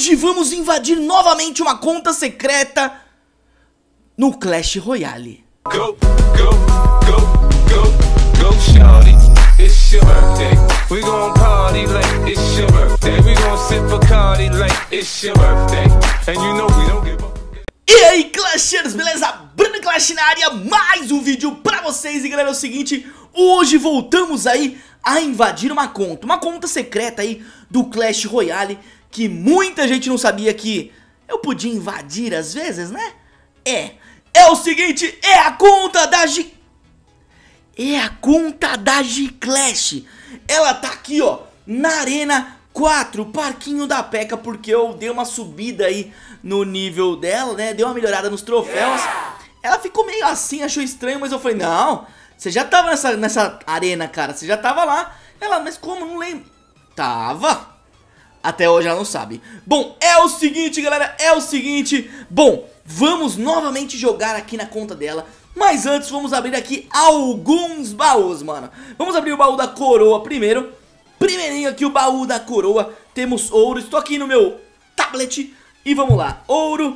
hoje vamos invadir novamente uma conta secreta no Clash Royale. Go, go, go, go, go, shawty. It's your birthday. We gon' party like it's your birthday. We gon' sip Bacardi like it's your birthday. And you know we don't give up. E aí, Clashers, beleza? Bruno Clash na área, mais um vídeo pra vocês. E galera, é o seguinte, hoje voltamos aí a invadir uma conta secreta aí do Clash Royale, que muita gente não sabia que eu podia invadir às vezes, né? É o seguinte, é a conta da G-Clash. Ela tá aqui, ó, na Arena 4, Parquinho da P.E.K.K.A, porque eu dei uma subida aí no nível dela, né? Dei uma melhorada nos troféus. Ela ficou meio assim, achou estranho, mas eu falei, não, você já tava nessa arena, cara, você já tava lá. Ela, mas como? Não lembro. Tava. Até hoje ela não sabe. Bom, é o seguinte, galera, bom, vamos novamente jogar aqui na conta dela. Mas antes vamos abrir aqui alguns baús, mano. Vamos abrir o baú da coroa primeiro. Primeirinho aqui o baú da coroa. Temos ouro, estou aqui no meu tablet. E vamos lá, ouro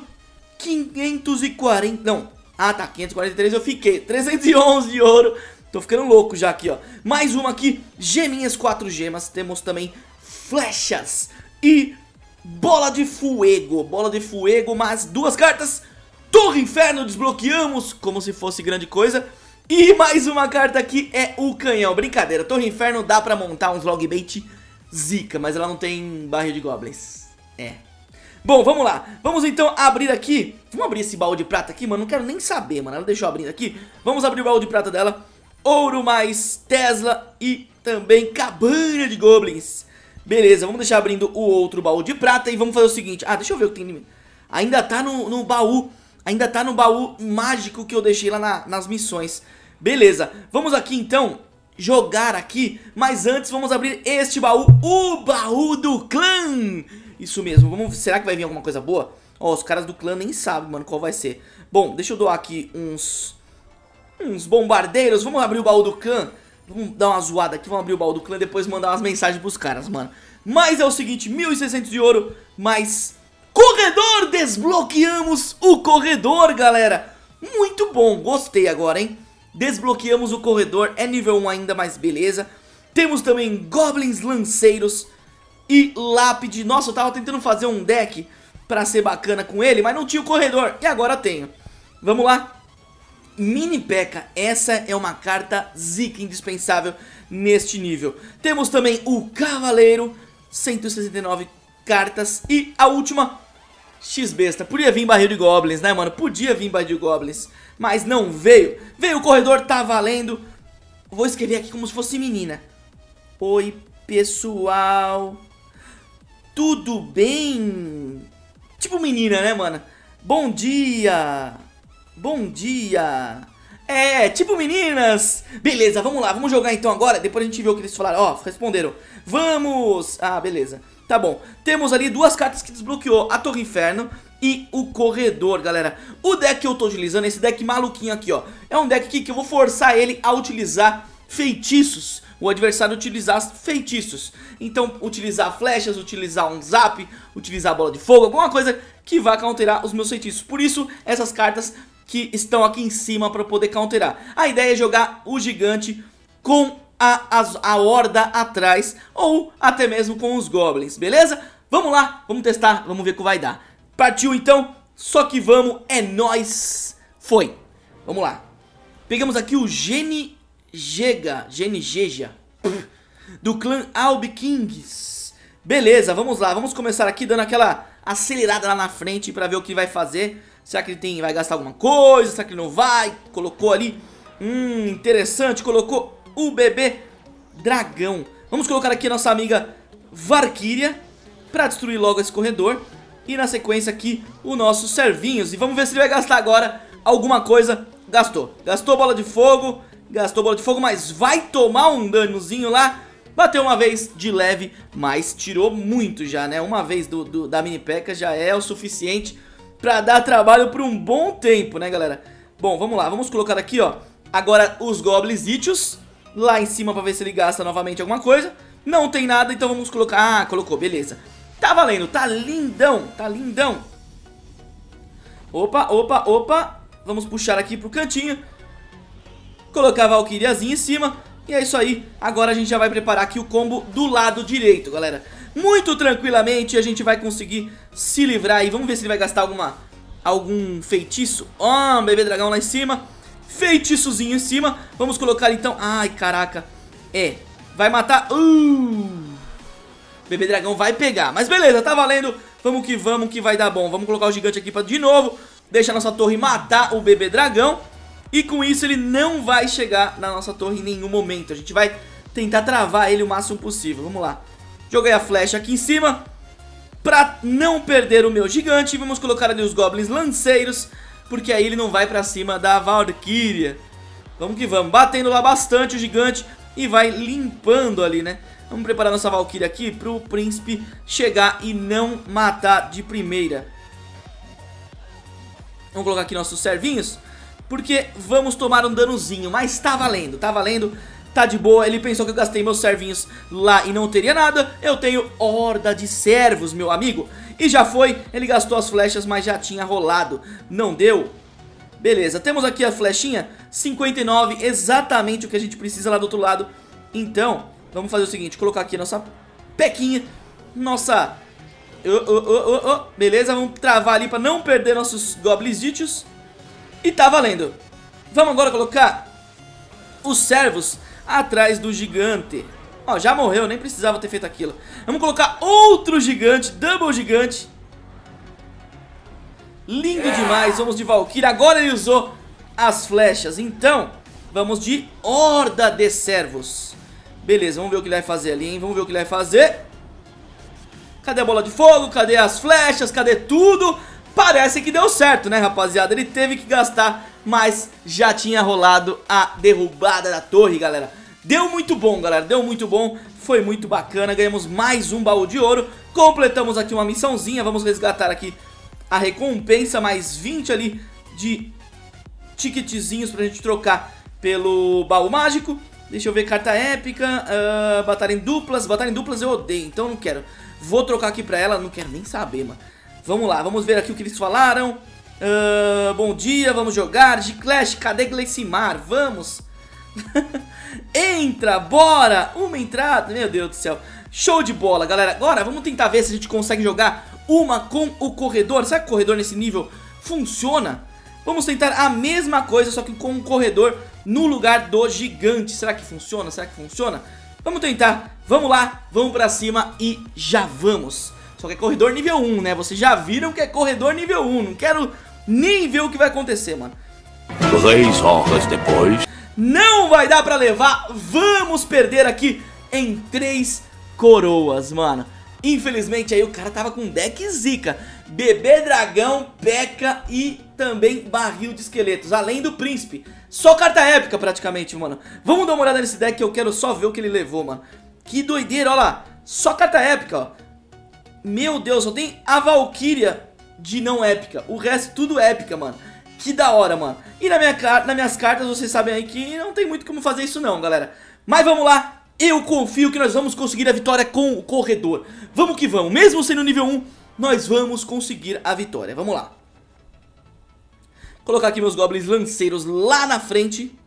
540, não, ah tá, 543 eu fiquei, 311 de ouro. Tô ficando louco já aqui, ó. Mais uma aqui, geminhas, 4 gemas. Temos também flechas e bola de fuego, mais 2 cartas. Torre Inferno, desbloqueamos, como se fosse grande coisa. E mais uma carta aqui é o canhão, brincadeira. Torre Inferno dá pra montar uns logbait zica, mas ela não tem barril de goblins. Bom, vamos lá, vamos então abrir aqui. Vamos abrir esse baú de prata aqui, mano, não quero nem saber, mano. Ela deixou abrindo aqui, vamos abrir o baú de prata dela. Ouro mais Tesla e também cabana de goblins. Beleza, vamos deixar abrindo o outro baú de prata. E vamos fazer o seguinte, deixa eu ver o que tem. Ainda tá no baú, ainda tá no baú mágico que eu deixei lá nas missões. Beleza, vamos aqui então jogar aqui. Mas antes vamos abrir este baú, o baú do clã. Isso mesmo, vamos, será que vai vir alguma coisa boa? Ó, os caras do clã nem sabem, mano, qual vai ser. Bom, deixa eu doar aqui uns bombardeiros. Vamos abrir o baú do clã. Vamos dar uma zoada aqui, vamos abrir o baú do clã e depois mandar umas mensagens pros caras, mano. Mas é o seguinte, 1.600 de ouro, mais corredor, desbloqueamos o corredor, galera. Muito bom, gostei agora, hein. Desbloqueamos o corredor, é nível 1 ainda, mas beleza. Temos também goblins lanceiros e lápide. Nossa, eu tava tentando fazer um deck pra ser bacana com ele, mas não tinha o corredor, e agora tenho. Vamos lá. Mini P.E.K.K.A, essa é uma carta zica, indispensável neste nível. Temos também o Cavaleiro, 169 cartas. E a última, X-Besta. Podia vir barril de goblins, né, mano? Podia vir barril de goblins, mas não veio. Veio o corredor, tá valendo. Vou escrever aqui como se fosse menina. Oi, pessoal, tudo bem? Tipo menina, né, mano? Bom dia. Bom dia. Tipo meninas. Beleza, vamos lá, vamos jogar então agora. Depois a gente vê o que eles falaram. Ó, responderam. Vamos. Beleza, tá bom. Temos ali 2 cartas que desbloqueou, a Torre Inferno e o Corredor, galera. O deck que eu tô utilizando, esse deck maluquinho aqui, ó, é um deck aqui que eu vou forçar ele a utilizar feitiços. O adversário utilizar feitiços. Então utilizar flechas, utilizar um zap, utilizar bola de fogo, alguma coisa que vá counterar os meus feitiços. Por isso essas cartas que estão aqui em cima para poder counterar. A ideia é jogar o gigante com a horda atrás, ou até mesmo com os goblins, beleza? Vamos lá, vamos testar, vamos ver o que vai dar. Partiu então, só que vamos, é nóis. Foi, vamos lá. Pegamos aqui o Genegeja do clã Albi Kings. Beleza, vamos lá, vamos começar aqui dando aquela acelerada lá na frente pra ver o que vai fazer. Será que ele vai gastar alguma coisa? Será que ele não vai? Colocou ali, interessante, colocou o bebê dragão. Vamos colocar aqui a nossa amiga Valkyria pra destruir logo esse corredor. E na sequência aqui o nosso servinhos. E vamos ver se ele vai gastar agora alguma coisa. Gastou bola de fogo. Mas vai tomar um danozinho lá. Bateu uma vez de leve, mas tirou muito já, né? Uma vez da Mini P.E.K.K.A já é o suficiente pra dar trabalho por um bom tempo, né, galera? Bom, vamos lá, vamos colocar aqui, ó, agora os Goblins Itios lá em cima pra ver se ele gasta novamente alguma coisa. Não tem nada, então vamos colocar... colocou, beleza. Tá valendo, tá lindão, tá lindão. Opa, opa, opa. Vamos puxar aqui pro cantinho. Colocar a Valkyriazinha em cima. E é isso aí, agora a gente já vai preparar aqui o combo do lado direito, galera. Muito tranquilamente a gente vai conseguir se livrar aí. Vamos ver se ele vai gastar algum feitiço. Ó, bebê dragão lá em cima. Feitiçozinho em cima. Vamos colocar então... Ai, caraca. Vai matar... Bebê dragão vai pegar. Mas beleza, tá valendo. Vamos que vai dar bom. Vamos colocar o gigante aqui de novo. Deixa a nossa torre matar o bebê dragão. E com isso ele não vai chegar na nossa torre em nenhum momento. A gente vai tentar travar ele o máximo possível. Vamos lá. Joguei a flecha aqui em cima pra não perder o meu gigante. Vamos colocar ali os goblins lanceiros, porque aí ele não vai pra cima da Valkyria. Vamos que vamos. Batendo lá bastante o gigante e vai limpando ali, né? Vamos preparar nossa Valkyria aqui pro príncipe chegar e não matar de primeira. Vamos colocar aqui nossos servinhos, porque vamos tomar um danozinho. Mas tá valendo, tá de boa. Ele pensou que eu gastei meus servinhos lá e não teria nada. Eu tenho horda de servos, meu amigo. E já foi, ele gastou as flechas, mas já tinha rolado. Não deu? Beleza, temos aqui a flechinha 59, exatamente o que a gente precisa lá do outro lado. Então, vamos fazer o seguinte, colocar aqui a nossa pequinha. Nossa... Beleza, vamos travar ali pra não perder nossos goblizitos. E tá valendo. Vamos agora colocar os servos atrás do gigante. Ó, já morreu, nem precisava ter feito aquilo. Vamos colocar outro gigante, double gigante. Lindo demais, vamos de Valkyria. Agora ele usou as flechas, então vamos de horda de servos. Beleza, vamos ver o que ele vai fazer ali, hein? Vamos ver o que ele vai fazer. Cadê a bola de fogo? Cadê as flechas? Cadê tudo? Parece que deu certo, né, rapaziada? Ele teve que gastar, mas já tinha rolado a derrubada da torre, galera. Deu muito bom, galera, deu muito bom. Foi muito bacana, ganhamos mais um baú de ouro. Completamos aqui uma missãozinha. Vamos resgatar aqui a recompensa, mais 20 ali de ticketzinhos pra gente trocar pelo baú mágico. Deixa eu ver, carta épica, batalha em duplas eu odeio, então não quero. Vou trocar aqui pra ela, não quero nem saber, mano. Vamos lá, vamos ver aqui o que eles falaram. Bom dia, vamos jogar G-Clash, cadê Gleicimar? Vamos. Entra, bora. Uma entrada, meu Deus do céu. Show de bola, galera. Agora vamos tentar ver se a gente consegue jogar uma com o corredor. Será que o corredor nesse nível funciona? Vamos tentar a mesma coisa, só que com o corredor no lugar do gigante. Será que funciona? Será que funciona? Vamos tentar. Vamos lá, vamos pra cima e já vamos. Só que é corredor nível 1, né? Vocês já viram que é corredor nível 1. Não quero nem ver o que vai acontecer, mano. 3 horas depois. Não vai dar pra levar. Vamos perder aqui em 3 coroas, mano. Infelizmente aí o cara tava com deck zica. Bebê dragão, P.E.K.K.A e também barril de esqueletos, além do príncipe. Só carta épica praticamente, mano. Vamos dar uma olhada nesse deck que eu quero só ver o que ele levou, mano. Que doideira, olha lá. Só carta épica, ó. Meu Deus, só tem a Valkyria de não épica. O resto tudo épica, mano. Que da hora, mano. E nas minhas cartas vocês sabem aí que não tem muito como fazer isso não, galera. Mas vamos lá. Eu confio que nós vamos conseguir a vitória com o corredor. Vamos que vamos. Mesmo sendo nível 1, nós vamos conseguir a vitória. Vamos lá. Colocar aqui meus goblins lanceiros lá na frente.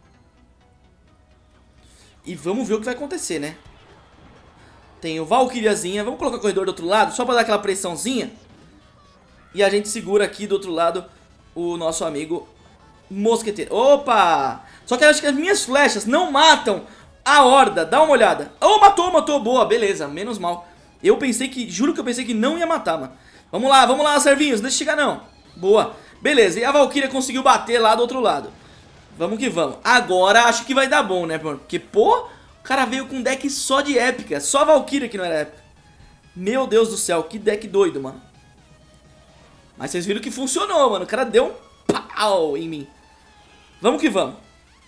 E vamos ver o que vai acontecer, né? Tem o Valkyriazinha. Vamos colocar o corredor do outro lado, só pra dar aquela pressãozinha. E a gente segura aqui do outro lado o nosso amigo mosqueteiro. Opa! Só que eu acho que as minhas flechas não matam a horda. Dá uma olhada. Oh, matou. Boa, beleza, menos mal. Eu pensei que, juro que eu pensei que não ia matar, mano. Vamos lá, servinhos, não deixa chegar não. Boa, beleza, e a Valkyria conseguiu bater lá do outro lado. Vamos que vamos. Agora acho que vai dar bom, né, mano? Porque, pô, o cara veio com um deck só de épica. Só a Valkyria que não era épica. Meu Deus do céu, que deck doido, mano. Mas vocês viram que funcionou, mano. O cara deu um pau em mim. Vamos que vamos.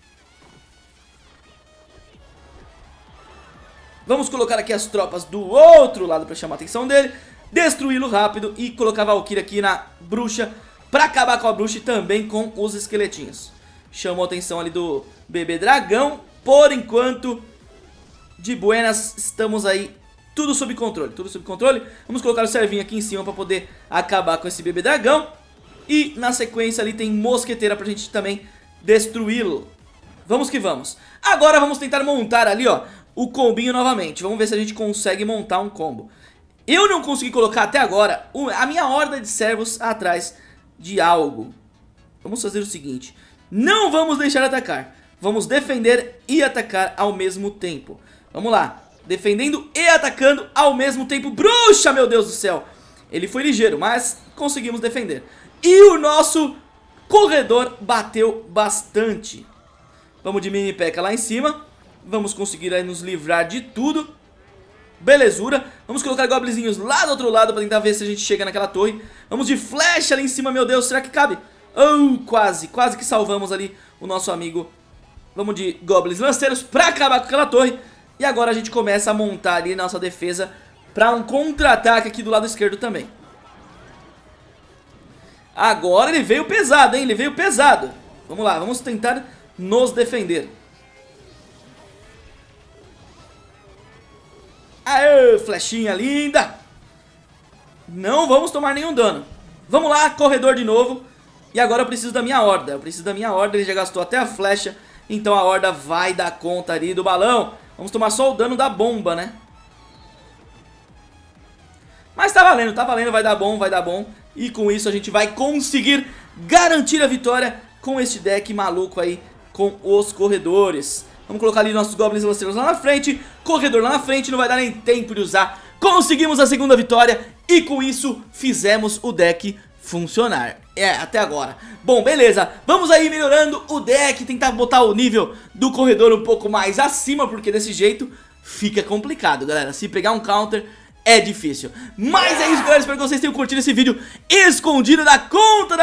Vamos colocar aqui as tropas do outro lado pra chamar a atenção dele. Destruí-lo rápido e colocar a Valkyria aqui na bruxa pra acabar com a bruxa e também com os esqueletinhos. Chamou a atenção ali do bebê dragão. Por enquanto, de buenas, estamos aí tudo sob controle, tudo sob controle. Vamos colocar o servinho aqui em cima pra poder acabar com esse bebê dragão. E na sequência ali tem mosqueteira pra gente também destruí-lo. Vamos que vamos. Agora vamos tentar montar ali, ó, o combinho novamente. Vamos ver se a gente consegue montar um combo. Eu não consegui colocar até agora a minha horda de servos atrás de algo. Vamos fazer o seguinte: não vamos deixar atacar. Vamos defender e atacar ao mesmo tempo. Vamos lá. Defendendo e atacando ao mesmo tempo. Bruxa, meu Deus do céu. Ele foi ligeiro, mas conseguimos defender. E o nosso corredor bateu bastante. Vamos de mini P.E.K.K.A lá em cima. Vamos conseguir aí nos livrar de tudo. Belezura. Vamos colocar goblinzinhos lá do outro lado pra tentar ver se a gente chega naquela torre. Vamos de flecha ali em cima, meu Deus. Será que cabe? Oh, quase que salvamos ali o nosso amigo. Vamos de goblins lanceiros pra acabar com aquela torre. E agora a gente começa a montar ali nossa defesa pra um contra-ataque aqui do lado esquerdo também. Agora ele veio pesado, hein? Ele veio pesado. Vamos lá, vamos tentar nos defender. Aê, flechinha linda. Não vamos tomar nenhum dano. Vamos lá, corredor de novo. E agora eu preciso da minha horda. Eu preciso da minha horda, ele já gastou até a flecha. Então a horda vai dar conta ali do balão. Vamos tomar só o dano da bomba, né? Mas tá valendo, vai dar bom, vai dar bom. E com isso a gente vai conseguir garantir a vitória com este deck maluco aí, com os corredores. Vamos colocar ali nossos goblins lanceiros lá na frente. Corredor lá na frente, não vai dar nem tempo de usar. Conseguimos a segunda vitória e com isso fizemos o deck funcionar. Até agora. Bom, beleza, vamos aí melhorando o deck, tentar botar o nível do corredor um pouco mais acima, porque desse jeito fica complicado, galera. Se pegar um counter é difícil. Mas é isso, galera, espero que vocês tenham curtido esse vídeo escondido na conta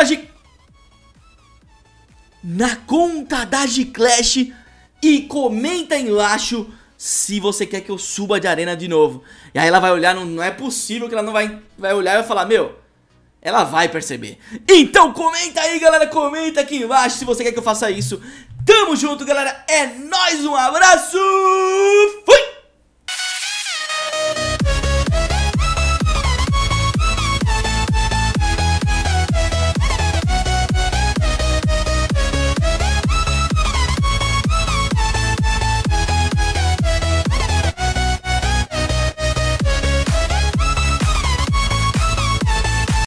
da Gclash. E comenta aí embaixo se você quer que eu suba de arena de novo. E aí ela vai olhar, não é possível que ela não vai olhar e vai falar, meu, ela vai perceber. Então comenta aí, galera, comenta aqui embaixo se você quer que eu faça isso. Tamo junto, galera, é nóis, um abraço!